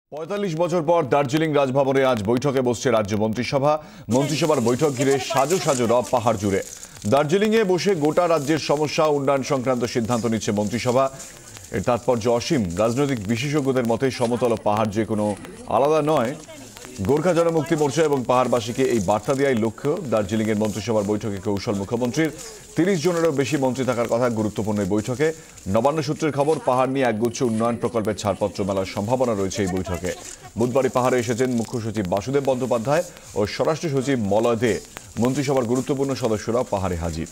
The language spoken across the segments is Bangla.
৪৫ বছর পর দার্জিলিং রাজভবনে আজ বৈঠকে বসছে রাজ্য মন্ত্রিসভা। মন্ত্রিসভার বৈঠক ঘিরে সাজো সাজো রব পাহাড় জুড়ে। দার্জিলিংয়ে বসে গোটা রাজ্যের সমস্যা উন্নয়ন সংক্রান্ত সিদ্ধান্ত নিচ্ছে মন্ত্রিসভা। এর তাৎপর্য অসীম। রাজনৈতিক বিশেষজ্ঞদের মতে সমতল পাহাড় যে কোনো আলাদা নয়। গোর্খা জনমুক্তি মোর্চা এবং পাহাড়বাসীকে এই বার্তা দেওয়াই লক্ষ্য দার্জিলিংয়ের মন্ত্রিসভার বৈঠকে কৌশল মুখ্যমন্ত্রীর। ৩০ জনেরও বেশি মন্ত্রী থাকার কথা গুরুত্বপূর্ণ এই বৈঠকে। নবান্ন সূত্রের খবর, পাহাড় নিয়ে একগুচ্ছ উন্নয়ন প্রকল্পের ছাড়পত্র মেলার সম্ভাবনা রয়েছে এই বৈঠকে। বুধবারই পাহাড়ে এসেছেন মুখ্য সচিব বাসুদেব বন্দ্যোপাধ্যায় ও স্বরাষ্ট্র সচিব মলয় দে। মন্ত্রিসভার গুরুত্বপূর্ণ সদস্যরা পাহাড়ে হাজির।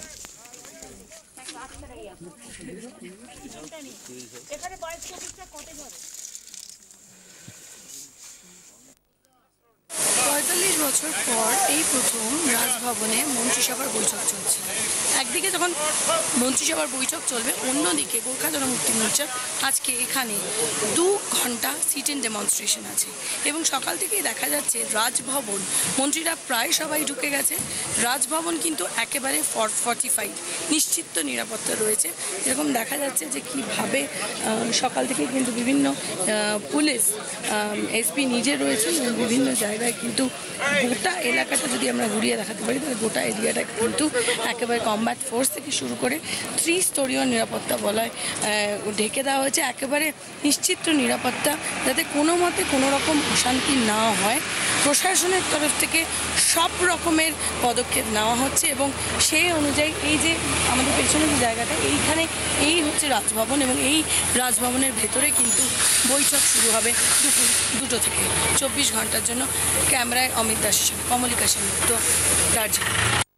বছর পর এই প্রথম রাজভবনে মন্ত্রিসভার বৈঠক চলছে। একদিকে যখন মন্ত্রিসভার বৈঠক চলবে, অন্যদিকে গোর্খা জনমুক্তি মোর্চা আজকে এখানে 2 ঘন্টা সিট ইন ডেমনস্ট্রেশন আছে এবং সকাল থেকেই দেখা যাচ্ছে রাজভবন মন্ত্রীরা প্রায় সবাই ঢুকে গেছে। রাজভবন কিন্তু একেবারে 45 নিশ্চিত নিরাপত্তা রয়েছে। এরকম দেখা যাচ্ছে যে কীভাবে সকাল থেকে কিন্তু বিভিন্ন পুলিশ এসপি নিজে রয়েছেন এবং বিভিন্ন জায়গায় কিন্তু গোটা এলাকাটা যদি আমরা ঘুরিয়ে দেখাতে পারি তাহলে গোটা এরিয়াটা কিন্তু একেবারে কমব্যাট ফোর্স থেকে শুরু করে 3 স্তরীয় নিরাপত্তা বলায় ঢেকে দেওয়া হয়েছে। একেবারে নিশ্চিত নিরাপত্তা, যাতে কোনো মতে কোনো রকম অশান্তি না হয়। প্রশাসনের তরফ থেকে সব রকমের পদক্ষেপ নেওয়া হচ্ছে এবং সেই অনুযায়ী এই যে আমাদের পেছনে যে জায়গাটা, এইখানে এই হচ্ছে রাজভবন এবং এই রাজভবনের ভেতরে কিন্তু বৈঠক শুরু হবে দুপুর 2টো থেকে 24 ঘন্টার জন্য। ক্যামেরায় অমিত দাসের সঙ্গে কমলিকা সেনগুপ্ত, দার্জিলিং।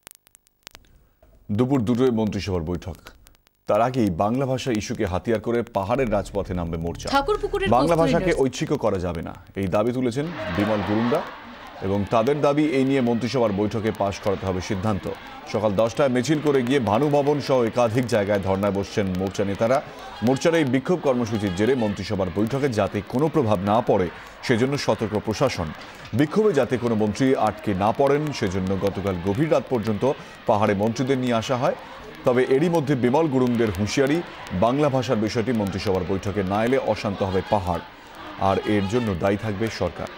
দুপুর 2টোয় মন্ত্রিসভার বৈঠক। তার আগেই বাংলা ভাষা ইস্যুকে হাতিয়ার করে পাহাড়ের রাজপথে নামবে মোর্চা। বাংলা ভাষাকে ঐচ্ছিক করা যাবে না, এই দাবি তুলেছেন বিমল গুরুঙ্গা এবং তাদের দাবি এই নিয়ে মন্ত্রিসভার বৈঠকে পাশ করাতে হবে সিদ্ধান্ত। সকাল 10টায় মিছিল করে গিয়ে ভানু ভবন সহ একাধিক জায়গায় ধর্নায় বসছেন মোর্চা নেতারা। মোর্চার এই বিক্ষোভ কর্মসূচির জেরে মন্ত্রিসভার বৈঠকে যাতে কোনো প্রভাব না পড়ে সেজন্য সতর্ক প্রশাসন। বিক্ষোভে যাতে কোনো মন্ত্রী আটকে না পড়েন সেজন্য গতকাল গভীর রাত পর্যন্ত পাহাড়ে মন্ত্রীদের নিয়ে আসা হয়। তবে এরই মধ্যে বিমল গুরুঙ্গের হুঁশিয়ারি, বাংলা ভাষার বিষয়টি মন্ত্রিসভার বৈঠকে না এলে অশান্ত হবে পাহাড়, আর এর জন্য দায়ী থাকবে সরকার।